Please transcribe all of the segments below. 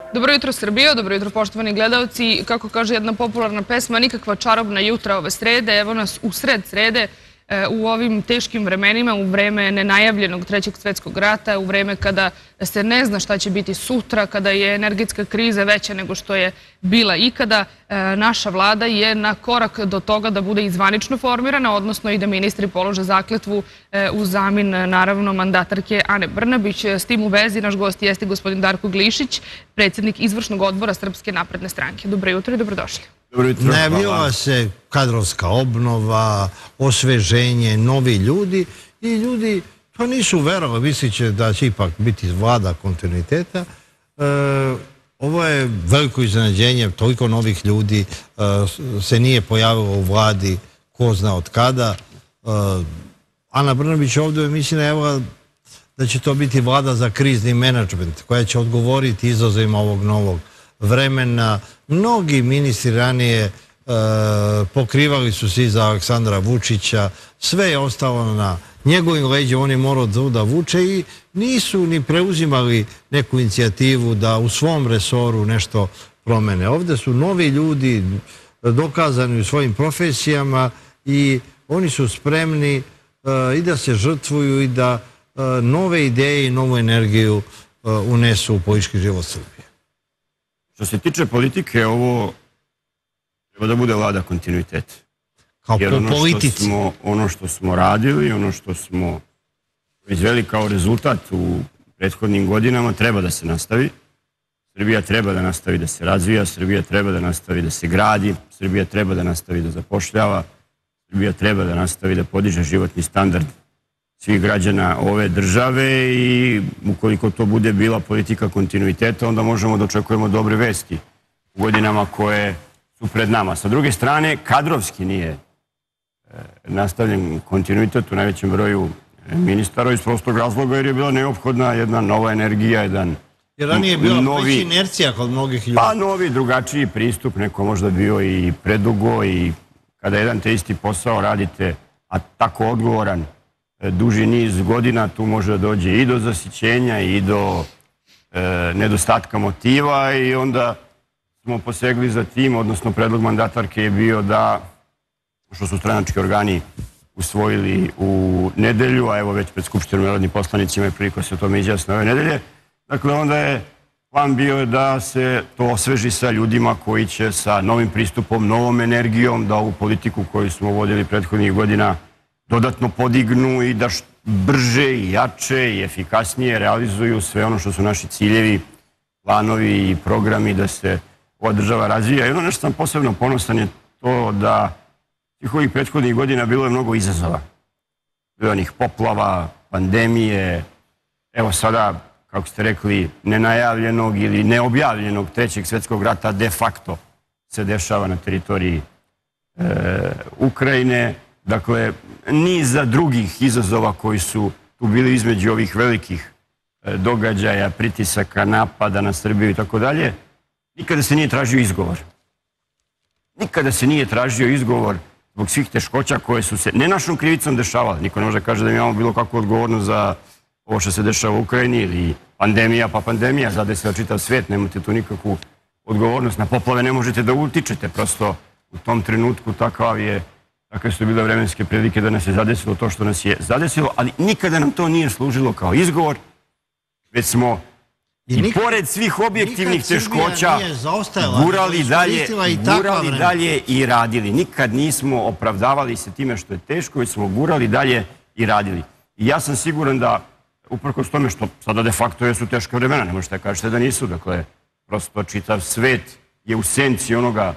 Dobro jutro Srbijo, dobro jutro poštovani gledalci. Kako kaže jedna popularna pesma, nikakva čarobna jutra ove srede. Evo nas u sred srede u ovim teškim vremenima, u vreme nenajavljenog Trećeg svjetskog rata, u vreme kada se ne zna šta će biti sutra, kada je energetska kriza veća nego što je bila ikada. Naša vlada je na korak do toga da bude i zvanično formirana, odnosno i da ministri polože zakletvu u zamin, naravno, mandatarke Ane Brnabić. S tim u vezi naš gost jeste gospodin Darko Glišić, predsjednik izvršnog odbora Srpske napredne stranke. Dobro jutro i dobrodošli. Najavljiva se kadrovska obnova, osveženje, novi ljudi i ljudi to nisu verovali, misliće da će ipak biti vlada kontinuiteta. Ovo je veliko iznenađenje, toliko novih ljudi se nije pojavilo u vladi, ko zna od kada. Ana Brnabić ovdje misli najavila da će to biti vlada za krizni menadžment koja će odgovoriti izazovima ovog novog vremena. Mnogi ministri ranije pokrivali su se iza Aleksandra Vučića, sve je ostalo na njegovim leđima, on je morao da vuče i nisu ni preuzimali neku inicijativu da u svom resoru nešto promene. Ovdje su novi ljudi dokazani u svojim profesijama i oni su spremni i da se žrtvuju i da nove ideje i novu energiju unesu u politički život Srbije. Što se tiče politike, ovo treba da bude vlada kontinuiteta. Jer ono što smo radili, ono što smo izveli kao rezultat u prethodnim godinama treba da se nastavi. Srbija treba da nastavi da se razvija, Srbija treba da nastavi da se gradi, Srbija treba da nastavi da zapošljava, Srbija treba da nastavi da podiže životni standard svih građana ove države i ukoliko to bude bila politika kontinuiteta, onda možemo da očekujemo dobre vesti u godinama koje su pred nama. Sa druge strane, kadrovski nije nastavljen kontinuitet u najvećem broju ministara iz prostog razloga jer je bila neophodna jedna nova energija, jedan jer ranije je bila veća inercija kod mnogih ljudi. Pa novi, drugačiji pristup, neko možda bio i predugo i kada jedan te isti posao radite, a tako odgovoran, duži niz godina, tu može da dođe i do zasićenja i do nedostatka motiva i onda smo posegli za tim, odnosno predlog mandatarke je bio da, što su stranački organi usvojili u nedelju, a evo već pred Skupštinom narodnih poslanicima je priliko se o tome izjasne ove nedelje, dakle onda je plan bio da se to osveži sa ljudima koji će sa novim pristupom, novom energijom da ovu politiku koju smo vodili prethodnih godina dodatno podignu i da brže i jače i efikasnije realizuju sve ono što su naši ciljevi, planovi i programi da se ova država razvija. I ono nešto sam posebno ponosan je to da svih ovih prethodnih godina bilo je mnogo izazova. Bilo onih poplava, pandemije, evo sada, kako ste rekli, nenajavljenog ili neobjavljenog Trećeg svjetskog rata de facto se dešava na teritoriji Ukrajine. Dakle, niza drugih izazova koji su tu bili između ovih velikih događaja, pritisaka, napada na Srbiju i tako dalje, nikada se nije tražio izgovor. Nikada se nije tražio izgovor zbog svih teškoća koje su se ne našom krivicom dešavale. Niko ne može kaže da imamo bilo kakvu odgovornost za ovo što se dešava u Ukrajini ili pandemija, pa pandemija, zadesila čitav svijet, nemate tu nikakvu odgovornost. Na poplave ne možete da utičete, prosto u tom trenutku takve su bile vremenske prilike da nas je zadesilo to što nas je zadesilo, ali nikada nam to nije služilo kao izgovor, već smo i pored svih objektivnih teškoća gurali dalje i radili. Nikad nismo opravdavali se time što je teško, već smo gurali dalje i radili. I ja sam siguran da, uprkos tome što sada de facto jesu teška vremena, ne možete da kažete da nisu, dakle, prosto čitav svet je u senci onoga,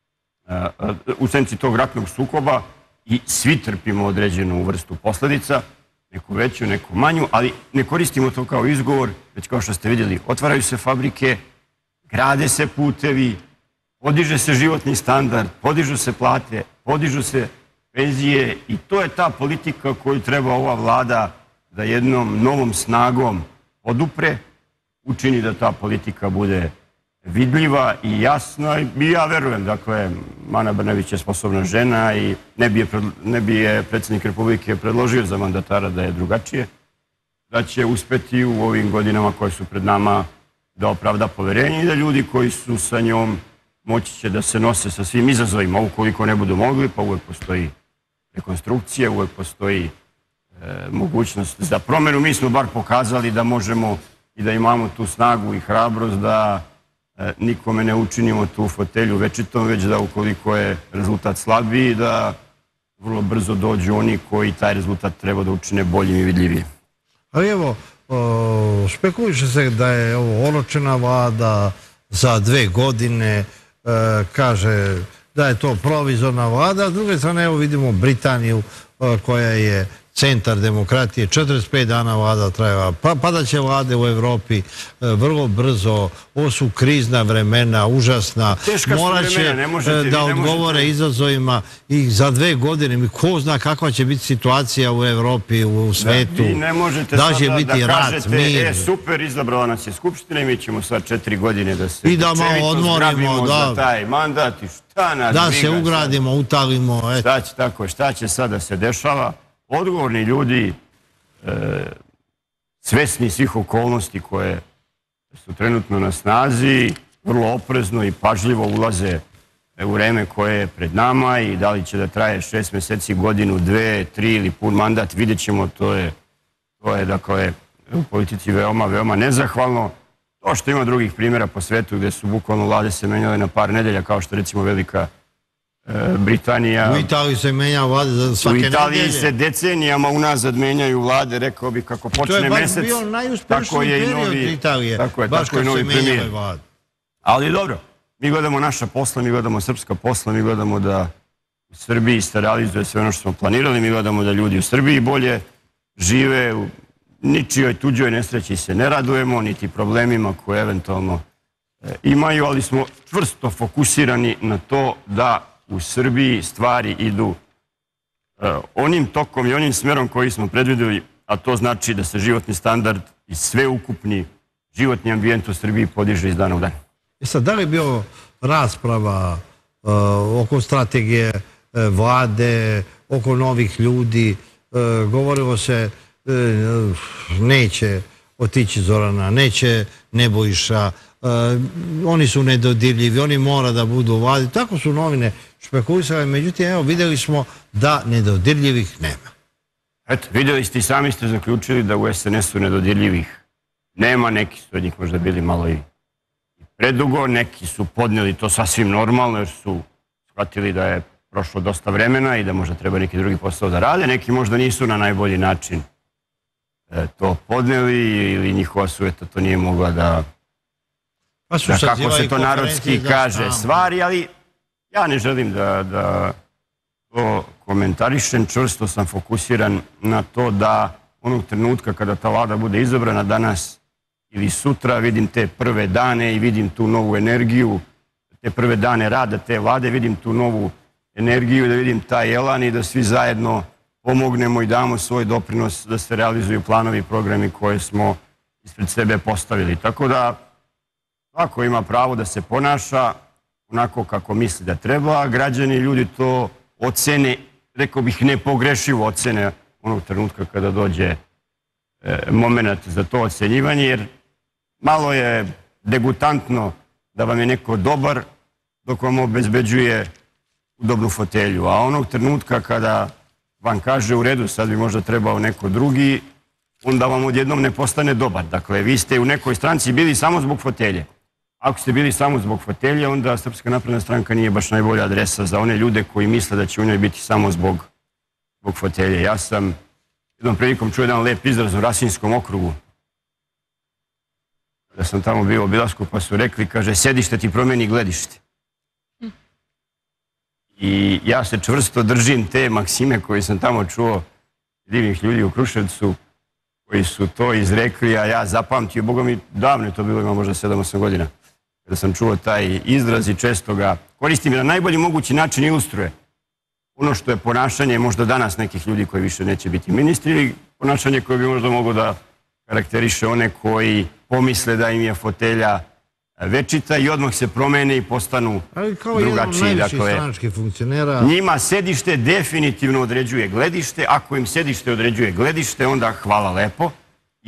u senci tog ratnog sukoba i svi trpimo određenu vrstu posledica, neku veću, neku manju, ali ne koristimo to kao izgovor, već kao što ste vidjeli, otvaraju se fabrike, grade se putevi, podiže se životni standard, podižu se plate, podižu se penzije i to je ta politika koju treba ova vlada da jednom novom snagom podupre, učini da ta politika bude vidljiva i jasna i ja verujem, dakle, Ana Brnabić je sposobna žena i ne bi je predsjednik Republike predložio za mandatara da je drugačije, da će uspeti u ovim godinama koje su pred nama da opravda poverenje i da ljudi koji su sa njom moći će da se nose sa svim izazovima. Ukoliko ne budu mogli, pa uvek postoji rekonstrukcija, uvek postoji mogućnost za promjenu. Mi smo bar pokazali da možemo i da imamo tu snagu i hrabrost da nikome ne učinimo tu fotelju večitom, već da ukoliko je rezultat slabiji, da vrlo brzo dođu oni koji taj rezultat treba da učine boljim i vidljivijim. Ali evo, špekuliše se da je ovo oročena vlada za 2 godine, kaže da je to provizorna vlada, a s druge strane evo vidimo Britaniju koja je centar demokratije, 45 dana vlada trajala, padaće vlade u Evropi vrlo brzo, ovo su krizna vremena, užasna, morat će da odgovore izazovima i za 2 godine, ko zna kakva će biti situacija u Evropi, u svetu, da će biti rat, mir. Super, izabrala nas je Skupština i mi ćemo sad 4 godine da se i da malo odmorimo, za taj mandat i šta nas da se ugradimo, utalimo. Šta će sad da se dešava? Odgovorni ljudi, svesni svih okolnosti koje su trenutno na snazi, vrlo oprezno i pažljivo ulaze u vreme koje je pred nama i da li će da traje 6 meseci, godinu, 2, 3 ili pun mandat, vidjet ćemo, to je dakle u politici veoma, veoma nezahvalno. To što ima drugih primjera po svetu gdje su bukvalno vlade se menjale na par nedelja, kao što recimo Velika Britanija. U Italiji se menja vlade za svake nedelje. U Italiji se decenijama unazad menjaju vlade, rekao bi kako počne mesec. To je baš bio najuspešniji period Italije. Tako je novi premijer. Ali dobro, mi gledamo naša posla, mi gledamo srpska posla, mi gledamo da u Srbiji se realizuje sve ono što smo planirali, mi gledamo da ljudi u Srbiji bolje žive, u ničijoj tuđoj nesreći se ne radujemo, niti problemima koje eventualno imaju, ali smo čvrsto fokusirani na to da u Srbiji stvari idu onim tokom i onim smerom koji smo predvideli, a to znači da se životni standard i sveukupni životni ambijent u Srbiji podiže iz dana u dan. Sad, da li je bio rasprava oko strategije vlade, oko novih ljudi? Govorilo se neće otići Zorana, neće Nebojša, oni su nedodirljivi, oni mora da budu u vladi. Tako su novine špekulisale, međutim, evo, vidjeli smo da nedodirljivih nema. Eto, vidjeli ste i sami ste zaključili da u SNS-u nedodirljivih nema, neki su od njih možda bili malo i predugo, neki su podnijeli to sasvim normalno jer su shvatili da je prošlo dosta vremena i da možda treba neki drugi posao da rade, neki možda nisu na najbolji način to podnijeli ili njihova sujeta to nije mogla da kako se to narodski kaže stvari, ali ja ne želim da to komentarišem, čvrsto sam fokusiran na to da onog trenutka kada ta vlada bude izabrana danas ili sutra vidim te prve dane i vidim tu novu energiju, te prve dane rada te vlade, vidim tu novu energiju, da vidim taj elan i da svi zajedno pomognemo i damo svoj doprinos da se realizuju planovi i programi koje smo ispred sebe postavili. Tako da svako ima pravo da se ponaša onako kako misli da treba, građani i ljudi to ocene, rekao bih nepogrešivo ocene onog trenutka kada dođe moment za to ocenjivanje, jer malo je degutantno da vam je neko dobar dok vam obezbeđuje udobnu fotelju, a onog trenutka kada vam kaže u redu, sad bi možda trebao neko drugi, onda vam odjednom ne postane dobar. Dakle, vi ste u nekoj stranci bili samo zbog fotelje. Ako ste bili samo zbog fotelje, onda Srpska napredna stranka nije baš najbolja adresa za one ljude koji misle da će u njoj biti samo zbog fotelje. Ja sam jednom prilikom čuo jedan lep izraz u Rasinskom okrugu. Da sam tamo bio u obilasku pa su rekli, kaže, sedište ti promeni gledište. I ja se čvrsto držim te maksime koje sam tamo čuo divnih ljudi u Kruševcu koji su to izrekli, a ja zapamtio, Boga mi davno je to bilo, ima možda 7-8 godina, kada sam čuo taj izraz i često ga koristim i na najbolji mogući način ilustruje ono što je ponašanje možda danas nekih ljudi koji više neće biti ministri ili ponašanje koje bi možda moglo da karakteriše one koji pomisle da im je fotelja večita i odmah se promene i postanu drugačiji. Kao jedan od najviših stranačkih funkcionera. Njima sedište definitivno određuje gledište. Ako im sedište određuje gledište, onda hvala lepo, jer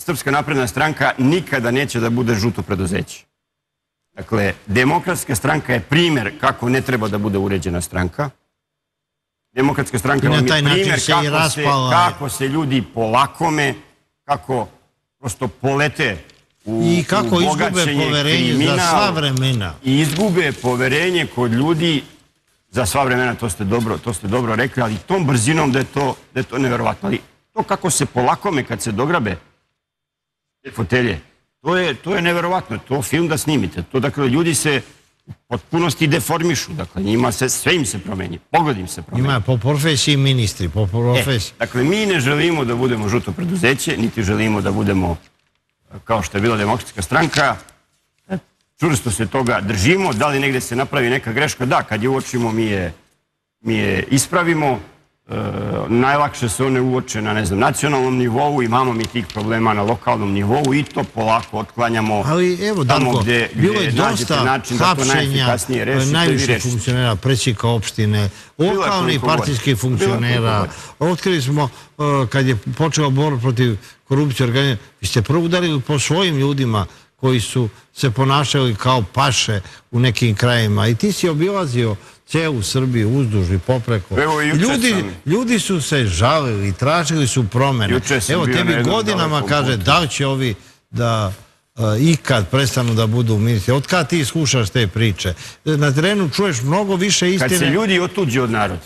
Srpska napredna stranka nikada neće da bude žuto preduzeće. Dakle, Demokratska stranka je primjer kako ne treba da bude uređena stranka. Demokratska stranka vam je primjer kako se ljudi polakome, kako prosto polete i kako izgube poverenje za sva vremena. I izgube poverenje kod ljudi za sva vremena, to ste dobro rekli, ali tom brzinom da je to neverovatno. Ali to kako se polakome kad se dograbe te fotelje, to je neverovatno. To film da snimite. To, dakle, ljudi se u potpunosti deformišu. Dakle, njima se, sve im se promeni. Pogled im se promeni. Ima po profesiji ministri, po profesiji. Dakle, mi ne želimo da budemo žuto preduzeće, niti želimo da budemo kao što je bila Demokratska stranka. Čvrsto se toga držimo. Da li negde se napravi neka greška? Da, kad je uočimo, mi je ispravimo. Najlakše se one uoče na, ne znam, nacionalnom nivou, imamo mi tih problema na lokalnom nivou i to polako otklanjamo. Ali evo, Darko, bilo je dosta hapšenja najviših funkcionera, predsjednika opštine, lokalnih partijskih funkcionera. Otkrili smo, kad je počela borba protiv korupcije organizacije, vi ste prvo udarili po svojim ljudima koji su se ponašali kao paše u nekim krajima. I ti si obilazio cijelu Srbiju, uzduž i popreko. Ljudi su se žalili, tražili su promene. Evo, tebi godinama kaže da li će ovi da ikad prestanu da budu ministri. Od kada ti slušaš te priče? Na terenu čuješ mnogo više istine. Kad se ljudi otuđe od naroda.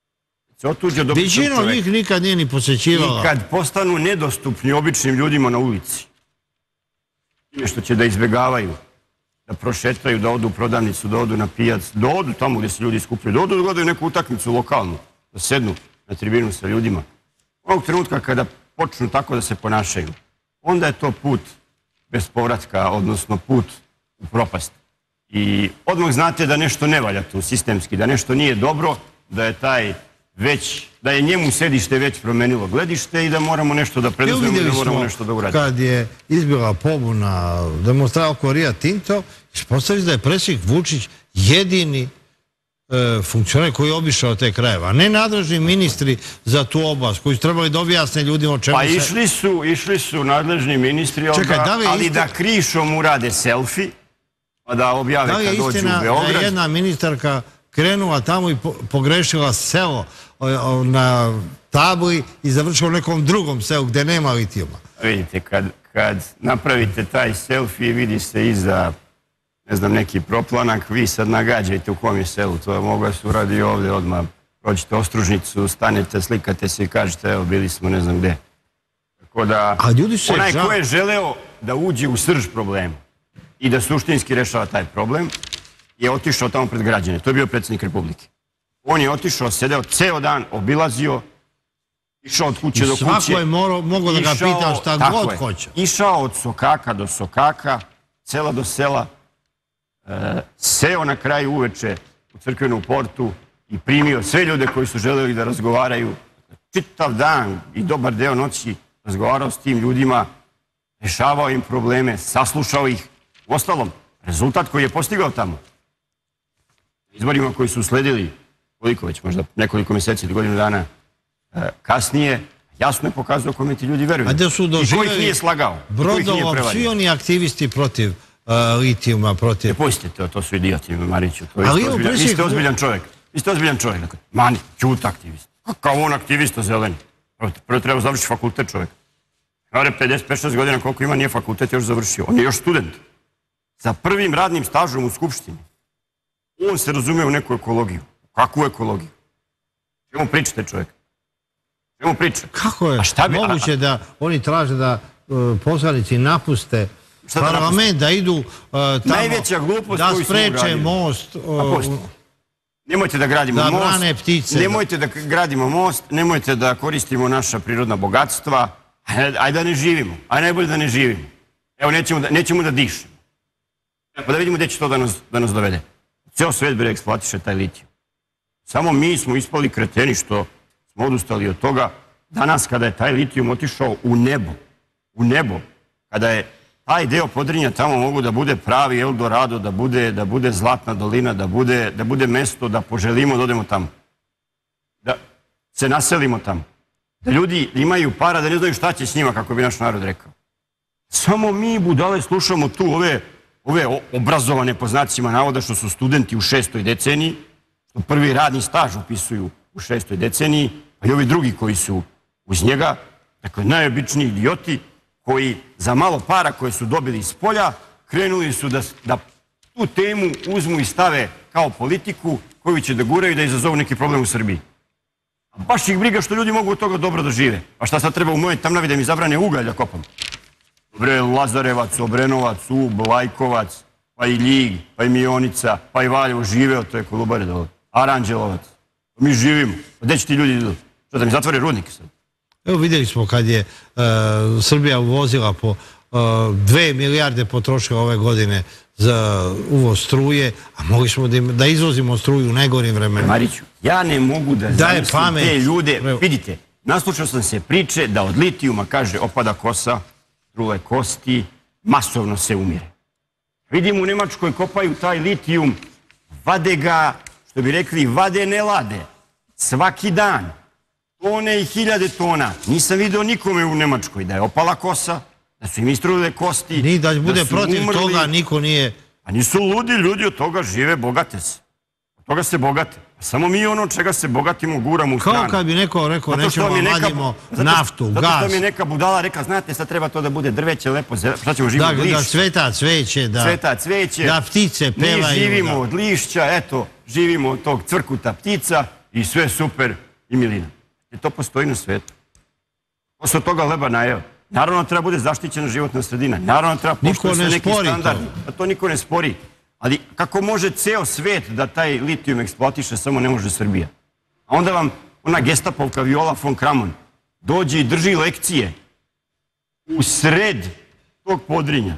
Većina njih nikad nije ni posjećivala. I kad postanu nedostupni običnim ljudima na ulici. Time što će da izbjegavaju, da prošetaju, da odu u prodavnicu, da odu na pijac, da odu tamo gdje se ljudi skupljaju, da odu da gledaju neku utakmicu lokalnu, da sednu na tribinu sa ljudima. Onog trenutka kada počnu tako da se ponašaju, onda je to put bez povratka, odnosno put u propast. I odmah znate da nešto ne valja tu sistemski, da nešto nije dobro, da je njemu sedište već promenilo gledište i da moramo nešto da preduzmemo i da moramo nešto da uradimo. Kad je izbila pobuna demonstracija oko Rio Tinto, ispostavi se da je predsjednik Vučić jedini funkcioner koji je obišao te krajeva, a ne nadležni ministri za tu oblast koji su trebali da objasne ljudima o čemu se... Pa išli su nadležni ministri, ali da krišom urade selfie, pa da objave kad dođu u Beograd. Da li je istina da je jedna ministarka krenula tamo i pogrešila selo na tabli i završila u nekom drugom selu gde nema litijuma? Vidite, kad napravite taj selfie, vidi se iza, ne znam, neki proplanak, vi sad nagađajte u kom je selu. To je mogla se uradi ovdje odmah. Prođete Ostružnicu, stanete, slikate se i kažete, evo, bili smo ne znam gde. Tako da, onaj ko je želeo da uđe u srž problema i da suštinski rešava taj problem, je otišao tamo pred građane. To je bio predsjednik Republike. On je otišao, sedeo ceo dan, obilazio, išao od kuće do kuće. Svako je mogao da ga pita šta god hoće. Išao od sokaka do sokaka, sela do sela, seo na kraju uveče u crkvenu portu i primio sve ljude koji su želeli da razgovaraju. Čitav dan i dobar deo noći razgovarao s tim ljudima, rešavao im probleme, saslušao ih. Uostalom, rezultat koji je postigao tamo, izborima koji su usledili, koliko već, možda nekoliko mjeseci ili godinu dana kasnije, jasno je pokazao kome ti ljudi veruju. I kojih nije slagao. Brodova, svi oni aktivisti protiv litijuma, protiv... Ne pustite, to su idioti, Mariću. Vi ste ozbiljan čovjek. Vi ste ozbiljan čovjek. Mani, čuta aktivist. Kao on aktivista zeleni. Prvo treba završiti fakultet čovjek. Kare 55-6 godina koliko ima, nije fakultet još završio. On je još student. Sa prvim radnim stažom u Skupštini. On se razume u neku ekologiju. Kakvu ekologiju? Čemu pričate, čovjek? Čemu pričate? Kako je moguće da oni traže da poslanici napuste parlament, da idu tamo, da spreče most, nemojte da gradimo most, da brane ptice. Nemojte da gradimo most, nemojte da koristimo naša prirodna bogatstva. Ajde da ne živimo. Ajde najbolje da ne živimo. Evo, nećemo da dišemo. Pa da vidimo gdje će to da nas dovede. Ceo svet bre eksploatiše taj litijum. Samo mi smo ispali kreteni što smo odustali od toga. Danas kada je taj litijum otišao u nebo, kada je taj deo Podrinja tamo mogu da bude pravi Eldorado, da bude zlatna dolina, da bude mesto da poželimo da odemo tamo. Da se naselimo tamo. Da ljudi imaju para, da ne znaju šta će s njima, kako bi naš narod rekao. Samo mi budale slušamo tu ove obrazovane po znacima navoda što su studenti u 6. deceniji, što prvi radni staž upisuju u 6. deceniji, a i ovi drugi koji su uz njega, dakle najobičniji idioti koji za malo para koje su dobili iz polja krenuli su da tu temu uzmu i stave kao politiku koju će da guraju i da izazovu neki problem u Srbiji. A baš ih briga što ljudi mogu od toga dobro da žive. A šta sad treba u mojoj Tamnavi da mi zabrane ugalj da kopam? Dobre, Lazarevac, Obrenovac, Ub, Lajkovac, pa i Ljig, pa i Mionica, pa i Valjevo žive od te Kolubare dole. Aranđelovac. Mi živimo. Gde će ti ljudi idu? Što da mi zatvore rudnike sad? Evo vidjeli smo kad je Srbija uvozila po 2 milijarde potrošila ove godine za uvoz struje, a mogli smo da izvozimo struju u najgorim vremenima. Mariću, ja ne mogu da zamislim te ljude. Vidite, naslušao sam se priče da od litijuma, kaže, opada kosa, trule kosti, masovno se umire. Vidim u Nemačkoj kopaju taj litijum, vade ga, što bi rekli, vade ne lade. Svaki dan. Tone i 1000 tona. Nisam vidio nikome u Nemačkoj da je opala kosa, da su im istrulile kosti. Ni da bude protiv toga, niko nije... A nisu ludi ljudi, od toga žive, bogate se. Od toga se bogate. Samo mi ono čega se bogatimo guramo u stranu. Kao kad bi neko rekao, nećemo vadimo naftu, gaz. Zato što mi je neka budala rekla, znate, sad treba to da bude drveće, lepo, šta ćemo živimo od lišća. Da cveta cveće, da ptice pevaju. Mi živimo od lišća, eto, živimo od tog cvrkuta ptica i sve super i milina. I to postoji na svetu. Ko se od toga leba najeo? Naravno treba bude zaštićena životna sredina. Naravno treba poštovati se neki standardi. A to niko ne spori. Ali kako može ceo svet da taj litijum eksploatiše, samo ne može Srbija. A onda vam ona gestapovka Viola von Kramon dođe i drži lekcije u sred tog Podrinja.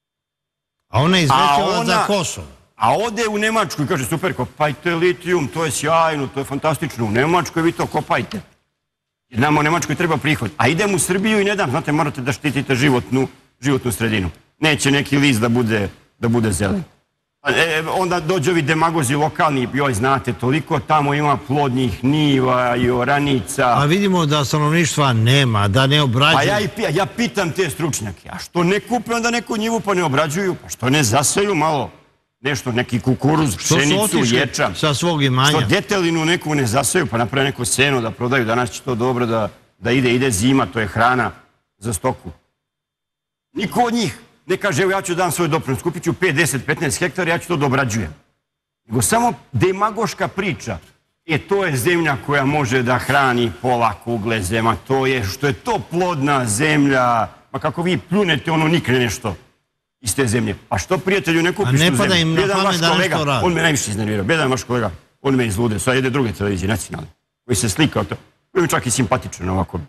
A ona je izvećala za Kosovo. A ode u Nemačku i kaže, super, kopajte litijum, to je sjajno, to je fantastično. U Nemačkoj vi to kopajte. Jer nama u Nemačkoj treba prihod. A idem u Srbiju i ne dam. Znate, morate da štitite životnu sredinu. Neće neki list da bude zelen. Onda dođe ovi demagozi lokalni, joj, znate, toliko tamo ima plodnih njiva i oranica. A vidimo da stanovništva nema, da ne obrađuju. Pa ja pitam te stručnjake, a što ne kupe onda neku njivu pa ne obrađuju? Pa što ne zaseju malo nešto, neki kukuruz, pšenicu, ječam? Sa svog imanja. Što detelinu neku ne zaseju pa naprave neko seno da prodaju? Danas će to dobro da ide zima, to je hrana za stoku. Niko od njih ne kaže, evo ja ću dam svoj doprinos, kupit ću 5, 10, 15 hektara, ja ću to da obrađujem. Nego samo demagoška priča, to je zemlja koja može da hrani pola kugle zema, to je, što je to plodna zemlja, ma kako vi pljunete, ono nikne nešto iz te zemlje. Pa što, prijatelju, ne kupiš tu zemlju? A ne pada im na pamet da nešto radi. On me najviše iznervirao, bjedan vaš kolega, on me izlude, sad jede druge televizije, nacionalne, koji se slika o to, koji mi čak i simpatičan ovako,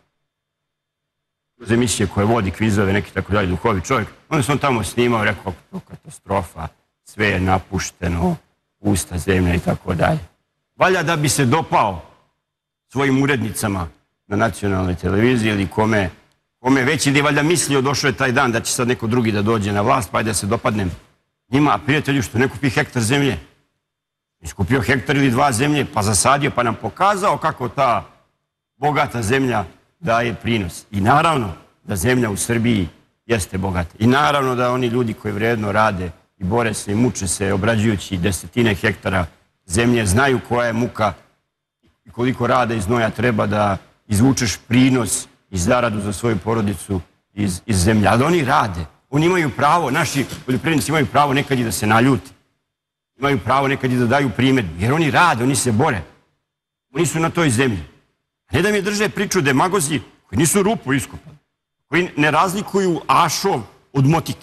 uz emisije koje vodi, kvizove, neki tako dalje, duhovi čovjek. Onda sam tamo snimao, rekao, to katastrofa, sve je napušteno, pusta zemlja i tako dalje. Valja da bi se dopao svojim urednicama na nacionalnoj televiziji ili kome već ili valjda mislio došao je taj dan da će sad neko drugi da dođe na vlast, pa ajde da se dopadnem njima, a prijatelju što ne kupi hektar zemlje. Iskupio hektar ili 2 zemlje, pa zasadio, pa nam pokazao kako ta bogata zemlja daje prinos. I naravno da zemlja u Srbiji jeste bogata. I naravno da oni ljudi koji vredno rade i bore se i muče se obrađujući desetine hektara zemlje, znaju koja je muka i koliko rada i znoja treba da izvučeš prinos i zaradu za svoju porodicu iz zemlje. Ali oni rade. Oni imaju pravo, naši poljoprivrednici imaju pravo nekad i da se naljuti. Imaju pravo nekad i da daju primedbu. Jer oni rade, oni se bore. Oni su na toj zemlji. Ne da mi drže priču demagozi koji nisu rupu iskopali, koji ne razlikuju ašov od motike,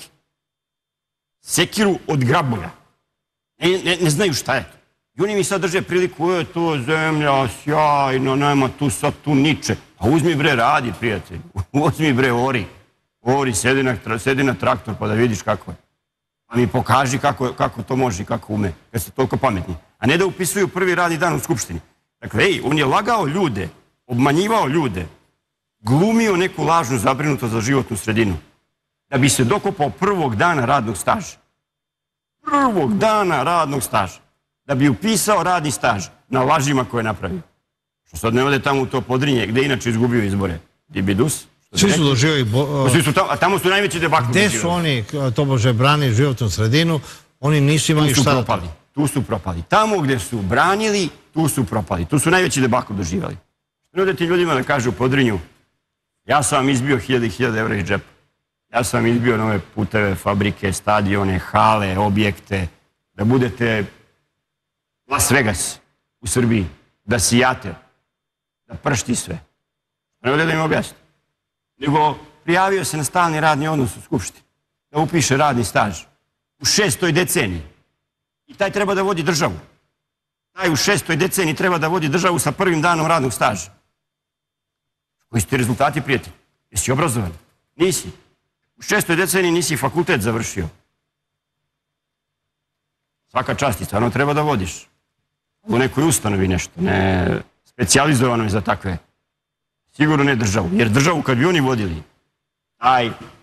sekiru od grabolja. Ne znaju šta je to. I oni mi sad drže priliku, je to zemlja, sjajno, nema tu sad tu niče. A uzmi bre radi, prijatelj. Uzmi bre ori. Ori, sedi na traktor pa da vidiš kako je. A mi pokaži kako to može i kako ume, kad ste toliko pametni. A ne da upisuju prvi radni dan u Skupštini. Dakle, on je lagao ljude, obmanjivao ljude, glumio neku lažnu zabrinutost za životnu sredinu, da bi se dokopao prvog dana radnog staža. Prvog dana radnog staža. Da bi upisao radni staž na lažima koje je napravio. Što sad ne ode tamo u to Podrinje, gde inače izgubio izbore. Dibidus, Svi su doživjeli... A tamo su najveći debakli. Gde su oni, tobože, brani životnu sredinu, oni nisu imali šta... Tu su propali. Tamo gde su branili, tu su propali. Tu su najveći debakl doživjeli. Što ne ti ljudima da kažu u Podrinju, ja sam vam izbio 1000 evra iz džepa. Ja sam vam izbio nove puteve, fabrike, stadione, hale, objekte, da budete Las Vegas u Srbiji, da sijate, da pršti sve. Ne ovdje da im objasnim. Nego prijavio se na stalni radni odnos u Skupštini, da upiše radni staž u 6. deceniji. I taj treba da vodi državu. Taj u 6. deceniji treba da vodi državu sa prvim danom radnog staža. Koji su ti rezultati, prijatelji? Jesi obrazovan? Nisi. U 6. deceniji nisi fakultet završio. Svaka čast, stvarno treba da vodiš. U nekoj ustanovi nešto, ne specijalizovanoj za takve. Sigurno ne državu. Jer državu kad bi oni vodili, a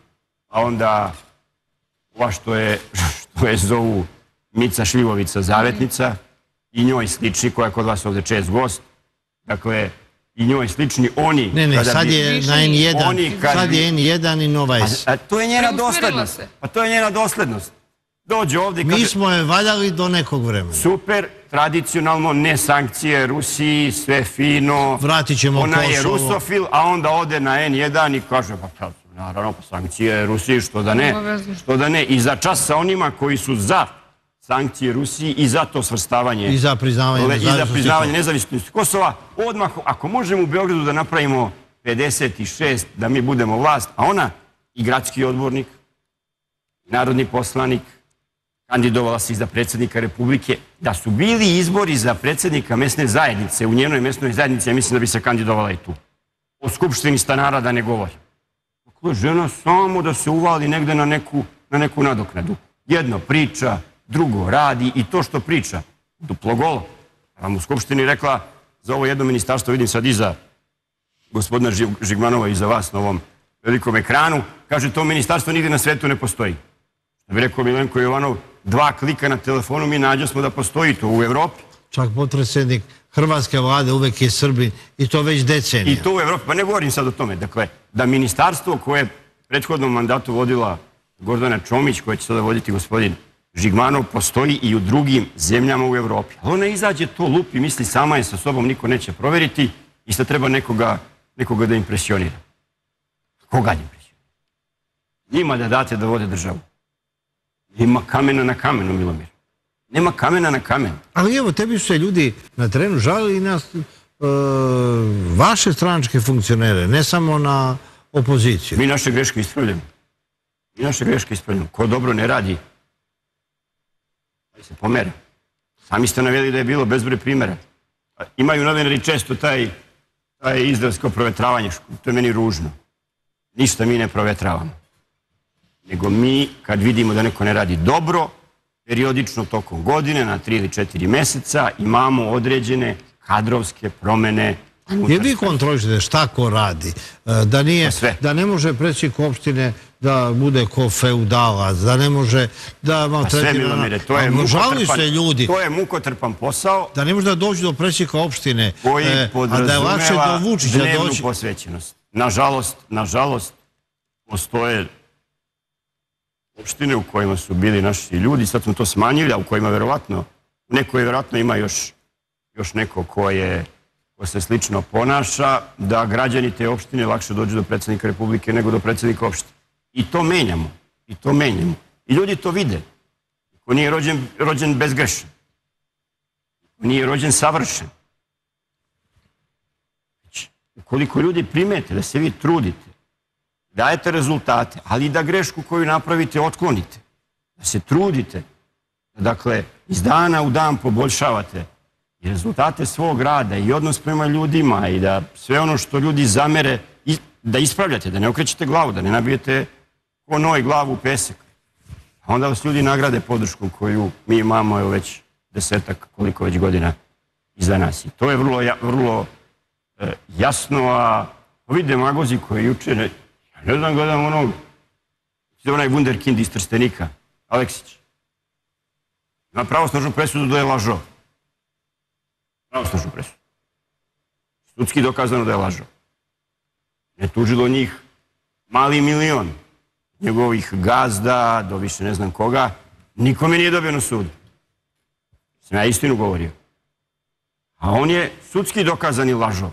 onda ova što je zovu Mica Šljivovica Zavetnica i njoj slični, koja je kod vas ovdje čest gost, dakle, i njoj slični, oni... Ne, sad je na N1, sad je N1 i Nova S. A to je njena doslednost. Pa to je njena doslednost. Dođe ovdje i kaže... Mi smo je valjali do nekog vremena. Super, tradicionalno, ne sankcije Rusiji, sve fino. Vratit ćemo Kosovo. Ona je rusofil, a onda ode na N1 i kaže, pa naravno, pa sankcije Rusiji, što da ne. Što da ne. I za čas sa onima koji su za sankcije Rusiji i za to svrstavanje. I za priznavanje nezavisnosti Kosova. Odmah, ako možemo u Beogradu da napravimo 56, da mi budemo vlast, a ona i gradski odbornik, narodni poslanik, kandidovala se i za predsjednika Republike, da su bili izbori za predsjednika mesne zajednice, u njenoj mesnoj zajednici, ja mislim da bi se kandidovala i tu. O skupštini stanara da ne govorim. Dakle, žena samo da se uvali negde na neku nadoknadu. Jedno priča, drugo radi i to što priča, duplo golo. Vam u skupštini rekla, za ovo jedno ministarstvo, vidim sad iza gospodina Žigmanova i za vas na ovom velikom ekranu, kaže, to ministarstvo nigde na svetu ne postoji. Da bi rekao Milenko Jovanov, 2 klika na telefonu mi nađo smo da postoji to u Evropi. Čak potpredsjednik Hrvatske vlade uvek je Srbin i to već decenija. I to u Evropi, pa ne govorim sad o tome. Dakle, da ministarstvo koje je prethodnom mandatu vodila Gordana Čomić, koje će sada voditi gospodin Žigmanov, postoji i u drugim zemljama u Evropi. Ali ona izađe to lupi, misli sama je sa sobom, niko neće proveriti i sad treba nekoga da impresionira. Koga impresionira? Njima da date da vode državu. Nema kamena na kamenu, Milomir. Nema kamena na kamenu. Ali evo, tebi su se ljudi na terenu žalili i na vaše stranačke funkcionere, ne samo na opoziciju. Mi naše greške ispravljamo. Ko dobro ne radi, se pomera. Sami ste naveli da je bilo bezbroj primjera. Imaju novinari često taj izraelsko provetravanje, to je meni ružno. Ništa mi ne provetravamo. Nego mi, kad vidimo da neko ne radi dobro, periodično tokom godine, na 3 ili 4 meseca, imamo određene kadrovske promene. Jer vi kontrolišete šta ko radi, da ne može predsjednik opštine da bude ko feudalac, da ne može da maltretira... To je mukotrpan posao. Da ne može da dođu do predsjednika opštine, a da je lakše do Vučića doći... dnevnu posvećenost. Nažalost, postoje opštine u kojima su bili naši ljudi, sad smo to smanjili, a u kojima verovatno, neko je verovatno ima još neko ko se slično ponaša, da građani te opštine lakše dođu do predsjednika Republike nego do predsjednika opštine. I to menjamo. I ljudi to vide. Ko nije rođen bezgrešan. Ko nije rođen savršen. Ukoliko ljudi primete da se vi trudite, dajete rezultate, ali i da grešku koju napravite otklonite, da se trudite, dakle, iz dana u dan poboljšavate i rezultate svog rada i odnos prema ljudima i da sve ono što ljudi zamere, da ispravljate, da ne okrećete glavu, da ne nabijete ko noj glavu u pesak. A onda vas ljudi nagrade podrškom koju mi imamo već 10 koliko već godina iza nas. I to je vrlo jasno, a ovi demagozi koji juče, ne znam, gledam onaj wunderkind iz Trstenika, Aleksić. Ima pravosnažnu presudu da je lažao. Pravosnažnu presudu. Sudski dokazano da je lažao. Ne tužilo njih mali milion njegovih gazda, do više ne znam koga, nikome nije dobio na sudu. Sam ja istinu govorio. A on je sudski dokazani lažov.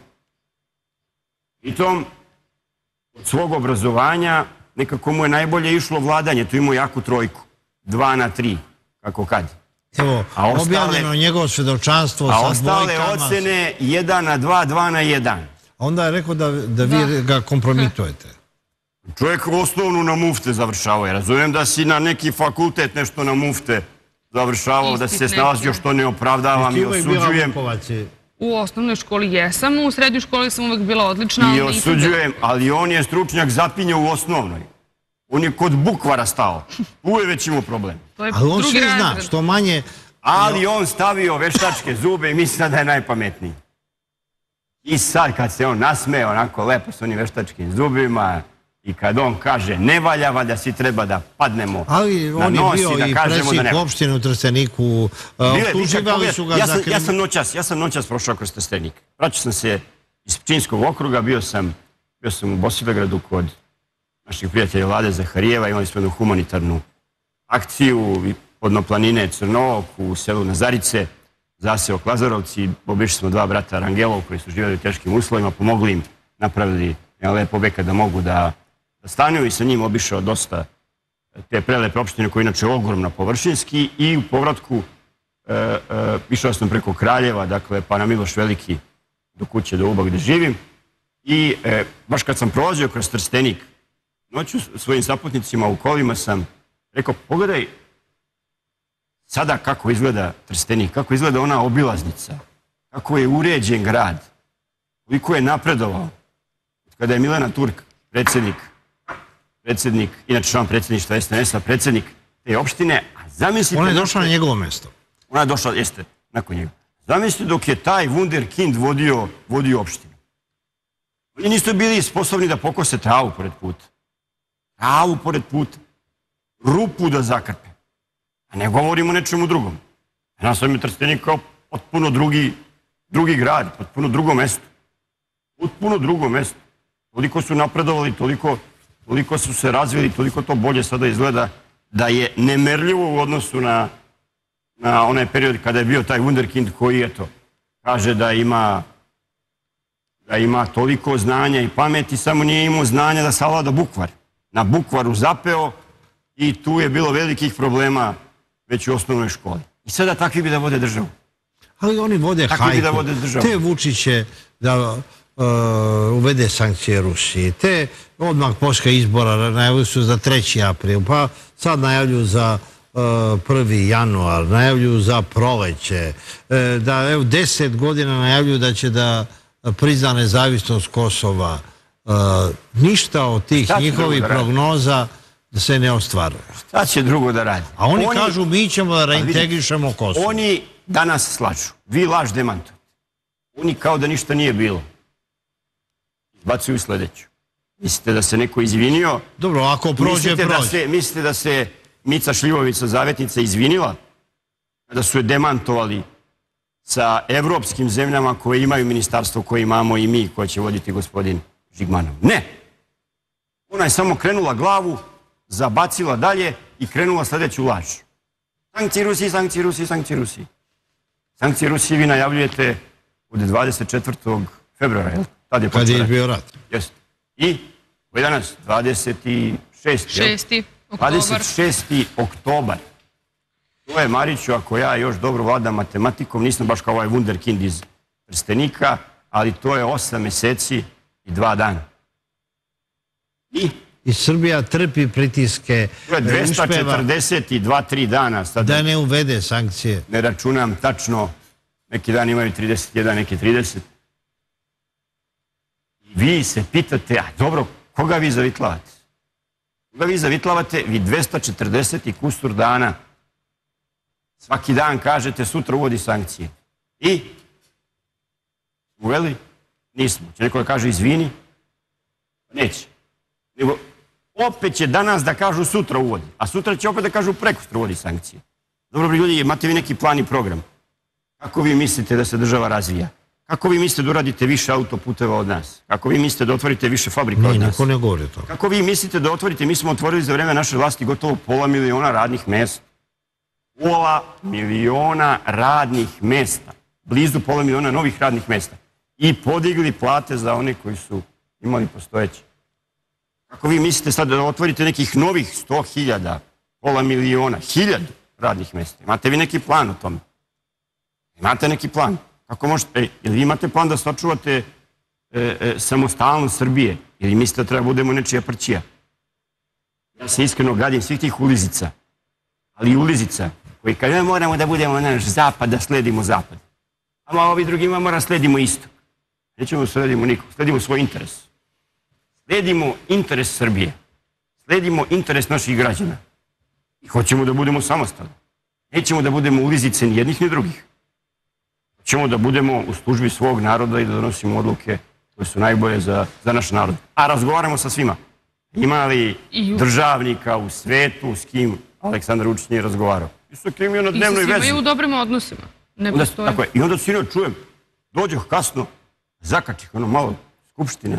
I tom od svog obrazovanja nekako mu je najbolje išlo vladanje. Tu imao jaku trojku. 2/3, kako kad. Evo, objavljeno njegovo svjedočanstvo sa dvojkama. A ostale ocene 1/2, 2/1. Onda je rekao da vi ga kompromitujete. Čovjek osnovnu na mufte završavao. Ja razumijem da si na neki fakultet nešto na mufte završavao, da se snalazio, što ne opravdavam i osuđujem. U osnovnoj školi jesam, u srednjoj školi sam uvek bila odlična. I osuđujem, ali on je stručnjak zapinje u osnovnoj. On je kod bukvara stao. Tu je već imao problem. Ali on sve zna, što manje... Ali on stavio veštačke zube i misli da je najpametniji. I sad kad se on nasmeje onako lepo s onim veštačkim zubima i kad on kaže ne valja, valjda svi treba da padnemo na nos i da kažemo da ne. Ali on je bio i predsjednik opštine u Trsteniku. Optuživali su ga za kriminal. Ja sam noćas prošao kroz Trstenik. Vraćao sam se iz Pčinjskog okruga, bio sam u Bosilegradu kod naših prijatelja Vlade Zaharijeva, imali smo jednu humanitarnu akciju podnoplanine Crnovog u selu Nazarice, zaseok Lazarovci, obišli smo 2 brata Rangelov koji su živjeli u teškim uslovima, pomogli im, napravili jedan lep objekat da mogu da stanuju i sa njim obišao dosta te prelepe opštine koja je inače ogromna površinski i u povratku išao sam preko Kraljeva, dakle pa na Miloš Veliki do kuće do Uba gdje živim i baš kad sam prolazio kroz Trstenik noću svojim saputnicima u kolima sam rekao pogledaj sada kako izgleda Trstenik, kako izgleda ona obilaznica, kako je uređen grad, koliko je napredovao. Kada je Milena Turk, predsjednik, inače član predsjedništva SNS-a, predsjednik te opštine, a zamislite... Ona je došla na njegovo mjesto. Ona je došla, jeste, nakon njega. Zamislite dok je taj wunderkind vodio opštinu. Oni nisu bili sposobni da pokose travu pored puta. Travu pored puta. Rupu da zakrpe. A ne govorimo o nečemu drugom. Nas sam je Trstenik kao potpuno drugi grad, potpuno drugo mesto. Potpuno drugo mesto. Toliko su napredovali, toliko su se razvili, toliko to bolje sada izgleda da je nemerljivo u odnosu na onaj period kada je bio taj wunderkind koji, eto, kaže da ima toliko znanja i pameti, samo nije imao znanja da savlada bukvar. Na bukvaru zapeo i tu je bilo velikih problema već u osnovnoj školi. I sada takvi bi da vode državu. Ali oni vode hajku. Te Vučić će da uvede sankcije Rusiji. Te odmah poslije izbora najavljuju su za 3. april, pa sad najavljuju za 1. januar, najavljuju za proleće. Da 10 godina najavljuju da će da prizna nezavisnost Kosova. Ništa od tih njihovih prognoza da se ne ostvaruje. Šta će drugo da radi? A oni kažu mi ćemo da reintegrišemo Kosovo. Oni danas slažu. Vi laž demantujete. Oni kao da ništa nije bilo. Izbacuju sljedeću. Mislite da se neko izvinio? Dobro, ako prođe. Mislite da se Mica Šljivovica, zavetnica, izvinila? Da su je demantovali sa evropskim zemljama koje imaju ministarstvo koje imamo i mi, koje će voditi gospodin Žigmanov. Ne! Ona je samo krenula glavu, zabacila dalje i krenula sljedeću laž. Sankcije Rusiji, sankcije Rusiji, sankcije Rusiji. Sankcije Rusiji vi najavljujete od 24. februara, jel? Kad je bio rat. Jeste. I koji je danas? 26. 6. oktobar. 26. oktobar. To je, Mariću, ako ja još dobro vladam matematikom, nisam baš kao ovaj wunderkind iz Trstenika, ali to je 8 mjeseci i 2 dana. I Srbija trpi pritiske. To je 242-3 dana. Da ne uvede sankcije. Ne računam tačno, neki dan imaju 31, neki 30. Vi se pitate, a dobro, koga vi zavitlavate? Koga vi zavitlavate? Vi 240 i kusur dana svaki dan kažete sutra uvodi sankcije. I? Uveli? Nismo. Će neko da kaže izvini? Neće. Nego opet će danas da kažu sutra uvodi. A sutra će opet da kažu prekosutra uvodi sankcije. Dobro, ljudi, imate vi neki plan i program? Kako vi mislite da se država razvija? Kako vi mislite da uradite više autoputeva od nas? Kako vi mislite da otvorite više fabrika od nas? Niko ne govori o tome. Kako vi mislite da otvorite? Mi smo otvorili za vreme naše vlasti gotovo 500.000 radnih mesta. 500.000 radnih mesta. Blizu 500.000 novih radnih mesta. I podigli plate za one koji su imali postojeće. Kako vi mislite sad da otvorite nekih novih 100.000, 500.000, 1.000 radnih mesta? Imate vi neki plan o tome? Imate neki plan? Kako možete, ili imate plan da sačuvate samostalnost Srbije? Ili mislite da treba budemo nečija prćija? Ja se iskreno gadim svih tih ulizica. Ali i ulizica koji kaže moramo da budemo naš zapad, da sledimo zapad. A ovi drugima mora sledimo istok. Nećemo sledimo nikog, sledimo svoj interes. Sledimo interes Srbije. Sledimo interes naših građana. I hoćemo da budemo samostalni. Nećemo da budemo ulizice ni jednih ni drugih. Hoćemo da budemo u službi svog naroda i da donosimo odluke koje su najbolje za naš narod. A razgovaramo sa svima. Ima li državnika u svetu s kim Aleksandar Vučić nije razgovarao? I sa kim je na dnevnoj vezi. I sa svima i u dobrim odnosima. Ne postoji. Tako je. I onda sinoć čujem, dođoh kasno, zakačih ono malo skupštine,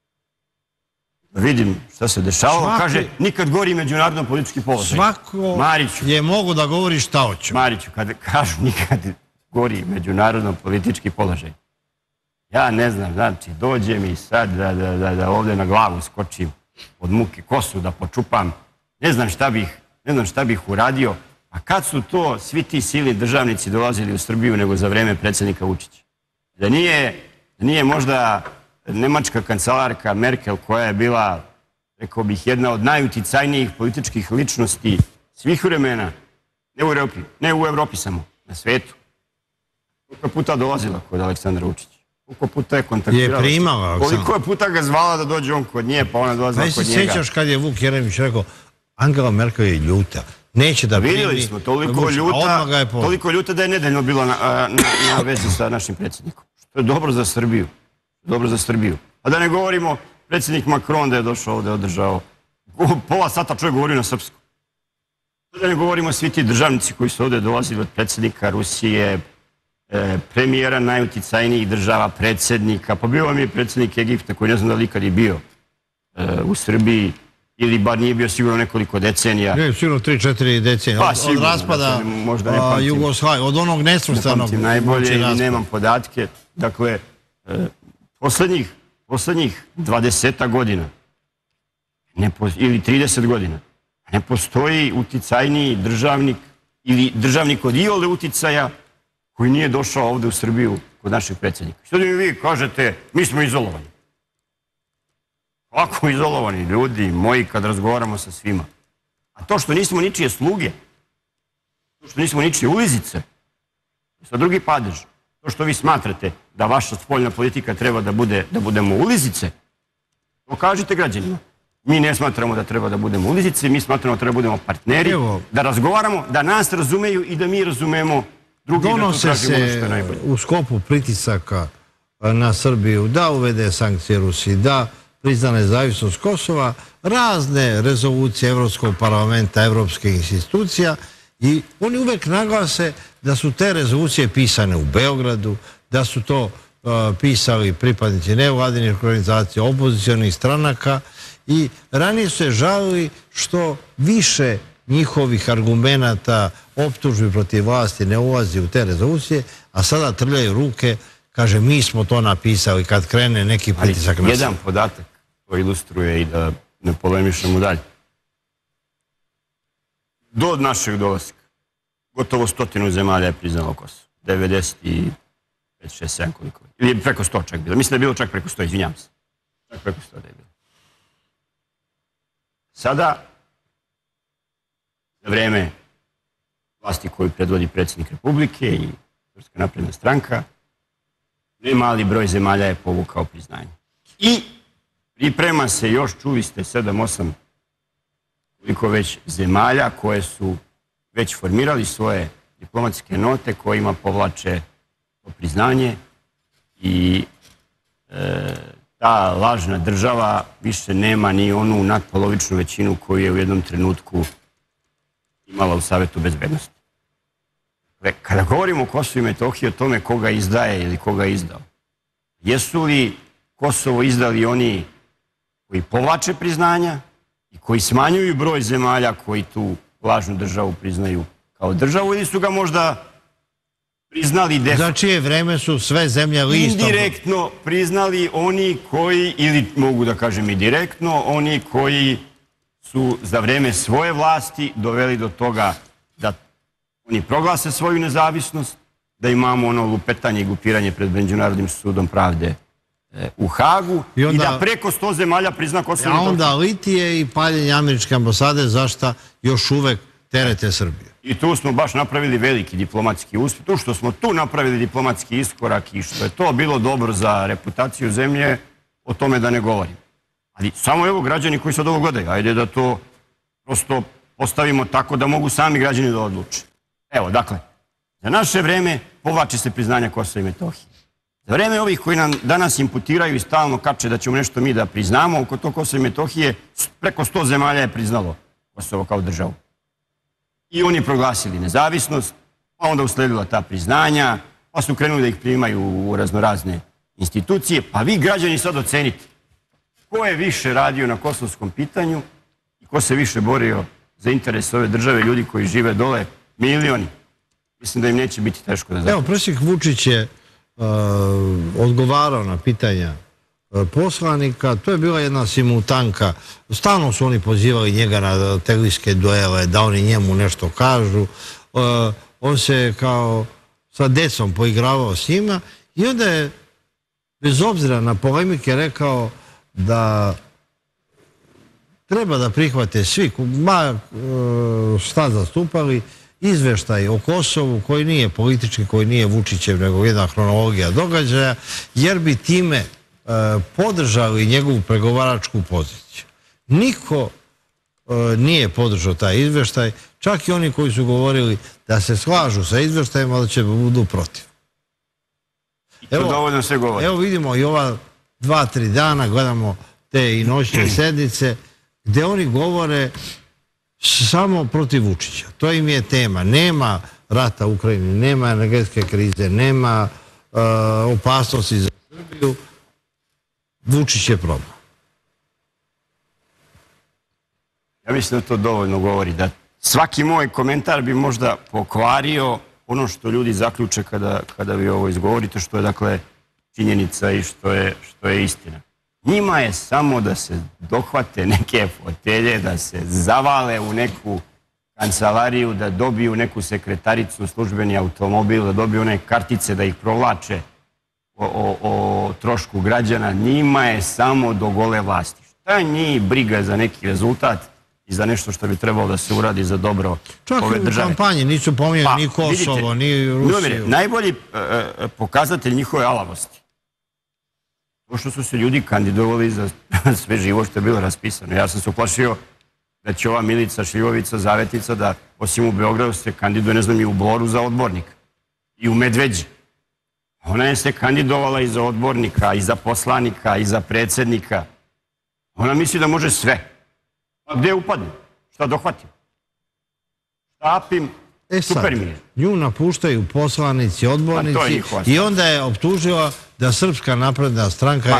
da vidim šta se dešavalo, kaže nikad gori međunarodno politički položaj. Svako je mogu da govori šta hoće. Mariću, kada kažu nikad gori međunarodno politički položaj. Ja ne znam, znači, dođe mi sad da ovdje na glavu skočim od muke, kosu da počupam, ne znam šta bih uradio. A kad su to svi ti silni državnici dolazili u Srbiju nego za vreme predsjednika Vučića? Da nije možda nemačka kancelarka Merkel, koja je bila, rekao bih, jedna od najuticajnijih političkih ličnosti svih vremena, ne u Evropi samo, na svetu. Koliko puta dolazila kod Aleksandra Vučića? Koliko puta je kontaktirala? Je primala. Koliko je puta ga zvala da dođe on kod nje, pa ona dolazila kod njega? Ne se sjećaš kad je Vuk Jeremić rekao, Angela Merkel je ljuta. Neće da primi. Vidjeli smo, toliko ljuta da je nedeljno bilo na vezi sa našim predsjednikom. Što je dobro za Srbiju. Dobro za Srbiju. A da ne govorimo, predsjednik Macron da je došao ovdje, održao pola sata čovjek govorio na srpsku. Da ne govorimo svi ti državnici koji su ovdje dolazili od predsjednika Rusije, premijera najuticajnijih država, predsjednika, pa bio vam je predsjednik Egipta koji ne znam da li ikad je bio u Srbiji, ili bar nije bio sigurno nekoliko decenija. Ne, sigurno 3-4 decenije. Od raspada Jugoslavije, od onog nesvrstanog. Ne pamtim najbolje ili nemam podatke. Dakle, poslednjih 20 godina ili 30 godina ne postoji uticajniji državnik ili državnik od iole uticaja koji nije došao ovdje u Srbiju kod našeg predsjednika. Što mi vi kažete, mi smo izolovani. Ovako izolovani ljudi moji kad razgovaramo sa svima. A to što nismo ničije sluge, to što nismo ničije ulizice, sa drugi padež, to što vi smatrate da vaša spoljna politika treba da budemo ulizice, to kažite građanima. Mi ne smatramo da treba da budemo ulizice, mi smatramo da treba da budemo partneri, da razgovaramo, da nas razumeju i da mi razumemo drugi, da tu tražimo ono što je najbolje. U skopu pritisaka na Srbiju da uvede sankcije Rusiji, da prizna nezavisnost Kosova, razne rezolucije Evropskog parlamenta, evropskih institucija, i oni uvek naglase da su te rezolucije pisane u Beogradu, da su to pisali pripadnici nevladinih organizacija, opozicionih stranaka, i ranije su se žalili što više njihovih argumenata, optužbi protiv vlasti ne ulazi u te rezolucije, a sada trljaju ruke, kaže mi smo to napisali kad krene neki pritisak na sve. Jedan podatak koji ilustruje i da ne polemišemo dalje. Do našeg dolaska gotovo 100 zemalja je priznalo Kosovo. 95, 6, 7 koliko. Ili preko 100 čak bilo. Mislim da je bilo čak preko 100, izvinjam se. Čak preko 100 da je bilo. Sada, za vreme vlasti koju predvodi predsjednik Republike i Srpska napredna stranka, ne mali broj zemalja je povukao priznanje. I priprema se još, čuli ste, 7-8 koliko već zemalja koje su već formirali svoje diplomatske note kojima povlače to priznanje, i ta lažna država više nema ni onu nadpolovičnu većinu koju je u jednom trenutku imala u Savetu bezbednosti. Kada govorimo o Kosovu i Metohiji, o tome koga izdaje ili koga je izdao, Jesu li Kosovo izdali oni koji povlače priznanja i koji smanjuju broj zemalja koji tu lažnu državu priznaju kao državu, ili su ga možda priznali za čije vreme su sve zemlje listom indirektno priznali oni koji, ili mogu da kažem i direktno, oni koji su za vreme svoje vlasti doveli do toga da oni proglase svoju nezavisnost, da imamo ono lupetanje i glupiranje pred Međunarodnim sudom pravde u Hagu i da preko 100 zemalja prizna Kosovo i Metohiju. A onda litije i paljenje američke ambasade, zašta još uvek terete Srbije. I tu smo baš napravili veliki diplomatski uspjeh. Tu što smo tu napravili diplomatski iskorak i što je to bilo dobro za reputaciju zemlje, o tome da ne govorim. Ali samo evo građani koji sad ovo gledaju, ajde da to prosto postavimo tako da mogu sami građani da odluče. Evo, dakle, za naše vreme povlači se priznanja Kosova i Metohije. Za vreme ovih koji nam danas imputiraju i stalno kače da ćemo nešto mi da priznamo, oko to Kosova i Metohije preko 100 zemalja je priznalo Kosovo kao državu. I oni proglasili nezavisnost, pa onda usledila ta priznanja, pa su krenuli da ih primaju u raznorazne institucije, pa vi građani sad ocenite ko je više radio na kosovskom pitanju i ko se više borio za interes ove države, ljudi koji žive dole, milioni. Mislim da im neće biti teško da zapravo. Evo, predsjednik Vučić je odgovarao na pitanja poslanika, to je bila jedna simultanka, stalno su oni pozivali njega na teglijske duele, da oni njemu nešto kažu, on se kao sa decom poigravao s njima i onda je bez obzira na polemike rekao da treba da prihvate svi, šta zastupali, izveštaj o Kosovu koji nije politički, koji nije Vučićev, nego jedna hronologija događaja, jer bi time podržali njegovu pregovaračku poziciju. Niko nije podržao taj izveštaj, čak i oni koji su govorili da se slažu sa izveštajem, ali će budu protiv. Evo vidimo i ova 2-3 dana, gledamo te i noćne sednice, gde oni govore samo protiv Vučića. To im je tema. Nema rata u Ukrajini, nema energetske krize, nema opasnosti za Srbiju. Vučić je problem. Ja mislim da to dovoljno govori, da svaki moj komentar bi možda pokvario ono što ljudi zaključe kada vi ovo izgovorite, što je dakle činjenica i što je istina. Njima je samo da se dohvate neke fotelje, da se zavale u neku kancelariju, da dobiju neku sekretaricu, službeni automobil, da dobiju one kartice, da ih provlače o trošku građana. Njima je samo do gole vlasti. Šta njih briga za neki rezultat i za nešto što bi trebalo da se uradi za dobro ove države? Čak i u kampanji nisu pominjali ni Kosovo, ni Rusiju. Najbolji pokazatelj njihove alavosti, to što su se ljudi kandidovali za sve živo što je bilo raspisano. Ja sam se uplašio da će ova Milica Šljivovica, Zavetica, da osim u Beogradu se kandiduje, ne znam, i u Boru za odbornika. I u Medveđi. Ona je se kandidovala i za odbornika, i za poslanika, i za predsjednika. Ona misli da može sve. A gdje upadne? Šta dohvatim? Štapim, super mi je. Nju napuštaju poslanici, odbornici i onda je optužila da Srpska napredna stranka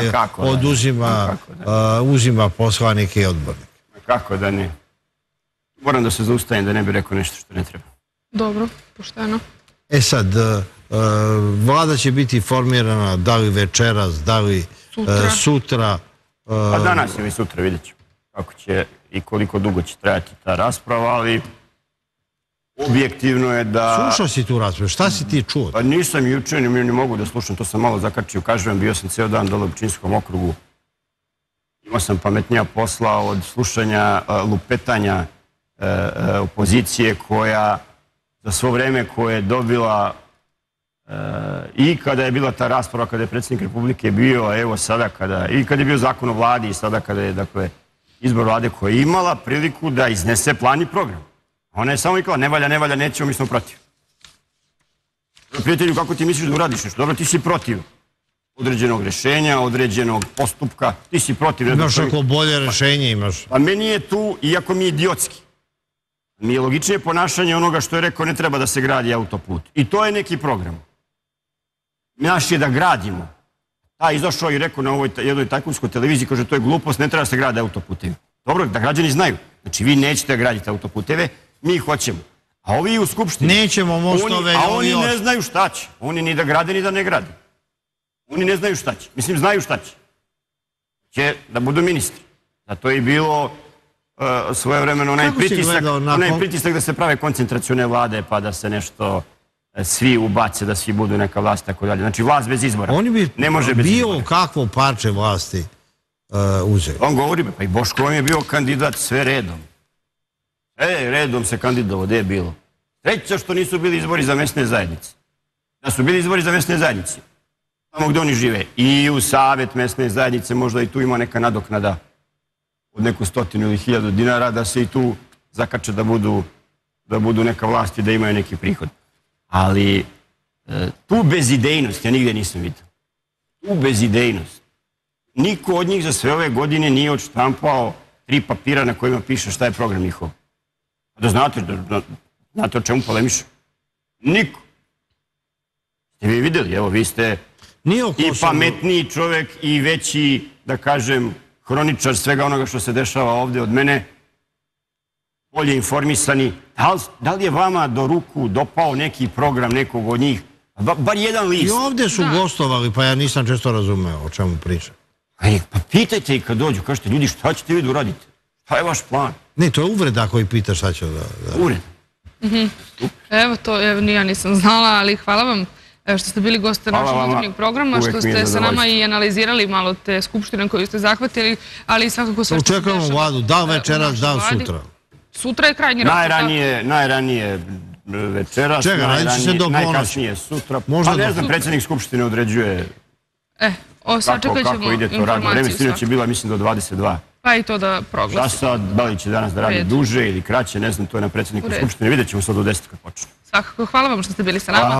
uzima poslanike i odbornike. Kako da ne? Moram da se zaustavim da ne bi rekao nešto što ne treba. Dobro, pošteno. Sad, vlada će biti formirana da li večeras, da li sutra. Pa danas ili sutra, vidjet ćemo kako će i koliko dugo će trajati ta rasprava, ali objektivno je da... Slušao si tu raspravu, šta si ti čuo? Pa nisam juče, ni mogu da slušam, to sam malo zakačio, kažem, bio sam ceo dan dole u Pčinjskom okrugu. Imao sam pametnija posla od slušanja lupetanja opozicije koja za svo vreme koje je dobila i kada je bila ta rasprava, kada je predsjednik Republike bio, a evo sada i kada je bio zakon o vladi i sada kada je, dakle, izbor vlade koja je imala priliku da iznese plan i program. Ona je samo rekla, ne valja, nećemo, mi smo protiv. Prijatelju, kako ti misliš da uradiš nešto? Dobro, ti si protiv određenog rešenja, određenog postupka, ti si protiv... Imaš ako bolje rešenje imaš. Pa meni je tu, iako mi je idiotski, mi je logičnije ponašanje onoga što je rekao, ne treba da se gradi autoput. I to je neki program. Naš je da gradimo. izašao i rekao na ovoj jednoj tajkunskoj televiziji, kaže, to je glupost, ne treba da se grade autoputevi. Dobro, da građani znaju. Znači, vi nećete da gradite autoputeve, mi ih hoćemo. A ovi u Skupštini... Nećemo mostove... A oni ne znaju šta će. Oni ni da grade, ni da ne grade. Oni ne znaju šta će. Mislim, znaju šta će. Će da budu ministri. Zato je i bilo svojevremeno onaj pritisak da se prave koncentracione vlade, pa da se nešto svi ubace, da svi budu neka vlast, tako dalje. Znači, vlast bez izbora. Oni bi bilo kakvo parče vlasti uzeli. On govori, pa i Boško vam je bio kandidat sve redom. Redom se kandidovao, gde je bilo? Sreća što nisu bili izbori za mesne zajednice. Da su bili izbori za mesne zajednice. Tamo gde oni žive. I u Savet mesne zajednice možda i tu ima neka nadoknada od neku 100 ili 1000 dinara da se i tu zakače da budu neka vlast i da imaju neki prihod. Ali tu bezidejnost ja nigde nisam vidio. Tu bezidejnost. Niko od njih za sve ove godine nije odštampao 3 papira na kojima piše šta je program njihov. Da znate o čemu polemišu? Niko. Ste vi vidjeli, evo vi ste i pametniji čovek i veći, da kažem, hroničar svega onoga što se dešava ovde od mene, bolje informisani. Da li je vama do ruku dopao neki program nekog od njih? Bar jedan list. I ovde su gostovali, pa ja nisam često razumeo o čemu pričam. Pa pitajte ih kad dođu, kažete, ljudi, šta ćete vi da uradite? Šta je vaš plan? Ne, to je uvreda ako ih pita šta će da... Uvreda. Evo to, ni ja nisam znala, ali hvala vam što ste bili goste našeg jutarnjeg programa, što ste sa nama i analizirali malo te skupštine koju ste zahvatili, ali svakako sve što se dešava. Očekujemo vladu, da večeras, da sutra. Sutra je krajnji rok. Najranije večeras, najkasnije sutra. Pa ne znam, predsjednik skupštine određuje kako ide to radno vreme. Sinoć je bila, mislim, do 22. Pa i to da proglasi. Časa, da li će danas da radi duže ili kraće, ne znam, to je na predsjedniku skupštine. Vidjet ćemo sad do 10 kad počne. Svakako, hvala vam što ste bili sa nama.